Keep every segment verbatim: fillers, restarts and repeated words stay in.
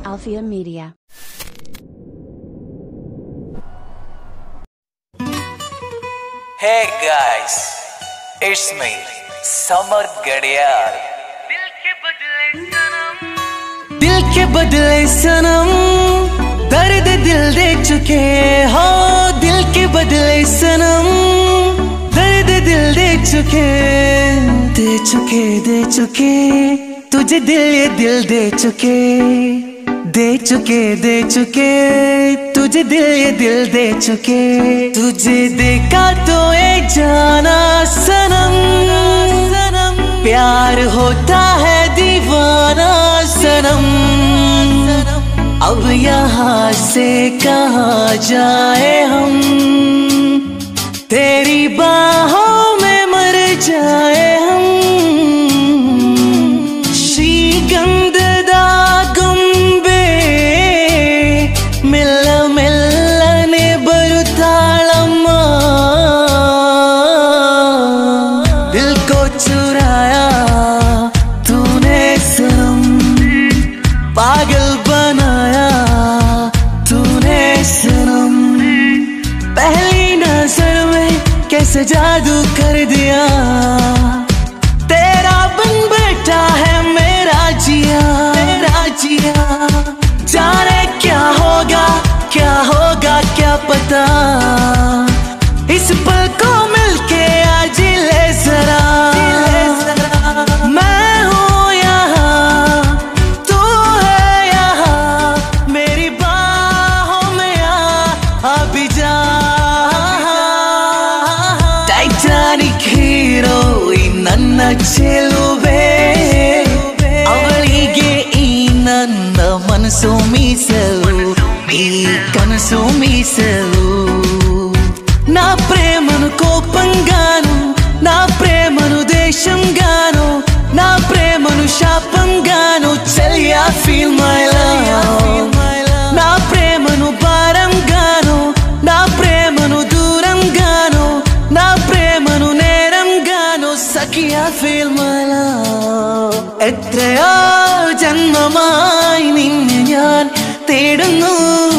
Alfia Media. Hey guys, it's me, Samar Gadiyar. दिल के बदले सनम, दर्द दिल दे चुके हो। दिल के बदले सनम, दर्द दिल दे चुके, दे चुके दे चुके, तुझे दिल ये दिल दे चुके, दे चुके दे चुके, तुझे दिल ये दिल दे चुके। तुझे देखा तो ये जाना सनम, सनम प्यार होता है दीवाना सनम। अब यहाँ से कहाँ जाए हम, तेरी बाहों में मर जाए हम। ಶ್ರೀಗಂಧದ ಗೊಂಬೆ ಮೆಲ್ಲ ಮೆಲ್ಲನೆ ಬರುತ್ತಾಳಮ್ಮ, ದಿಲ್ ಕೋ ಚುರಾಯಾ ತೂನೆ ಸನಂ, पागल बनाया तूने सनम। पहली नजर में कैसे जादू कर दिया, तेरा बन बैठा है मेरा जिया, मेरा जिया। जाने क्या होगा क्या होगा क्या पता, इस पल को मिलके आज ले जरा। मैं ನನ್ನ ಚೆಲುವೆ ಅವಳಿಗೆ ಈ ನನ್ನ ಮನಸ್ಸು ಮೀಸಲು, ಈ ಕನಸು ಮೀಸಲು। నా ప్రేమను కోపంగాను, నా ప్రేమను దేశంగాను, నా ప్రేమను శాపంగాను చెలియా ఫీల్ మై లవ్। నా ప్రేమను భారంగాను, నా ప్రేమను దూరంగాను, నా ప్రేమను నేరంగాను సఖియా ఫీల్ మై ലവ്। എത്രയോ ജന്മമായി നിന്നെ ഞാൻ തേടുന്നു।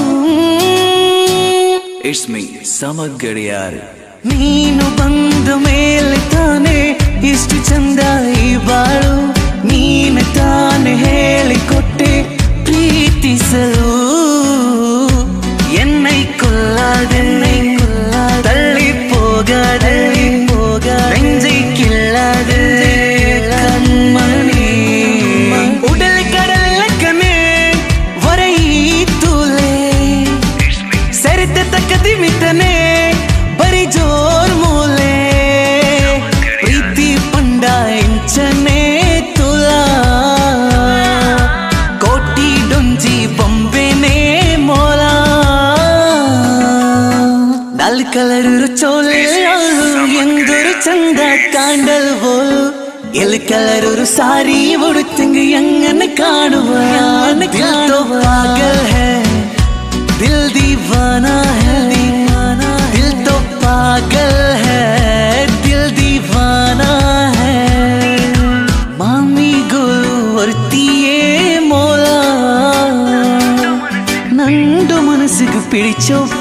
It's me, Samar Gadiyar. ನೀನು ಬಂದ ಮೇಲೆ ತಾನೆ ಇಷ್ಟು ಚಂದ ಈ ಬಾಳು, ನೀನು ತಾನೆ ಹೇಳಿಕೊಟ್ಟೆ ಪ್ರೀತಿಸಲು। ಎನ್ನೈ ಕೊಲ್ಲಾದೆ ತಳ್ಳಿ ಹೋಗದೆ ನೆಂಜೈ ಕಿಲ್ಲಾದೆ ಕಣ್ಮಣಿ ಉಡಲ್ ಕಡಲಕ್ಕನೆ ವರೈತುಲೆ ಸರಿತ ತಕ್ಕದಿ ಮಿತನೆ ಬರಿ ಜೋರ್ ಮೂಲೆ ಪ್ರೀತಿ ಪಂಡ ಎಂಚನೆ ತುಲಾ ಕೋಟಿ ಡೊಂಜಿ ಬೊಂಬೆನೆ ಮೋಲಾ ನಾಲ್ ಕಲರು ಚೋಲೆ ಎಂದೊರು ಚಂದ ಕಾಂಡಲ್ವೋ ಎಲ್ ಕಲರು ಸಾರಿ ಉಡುತ್ತಂಗ ಎಂಗನ ಕಾಣುವ ದಿಲ್ ತೋ ಪಾಗಲ್ ಹೈ दिल दीवाना है, दिल तो पागल है, दिल दीवाना है। मामी गोलू वर्तिये मोला नंदु मनसिगु पिडिचो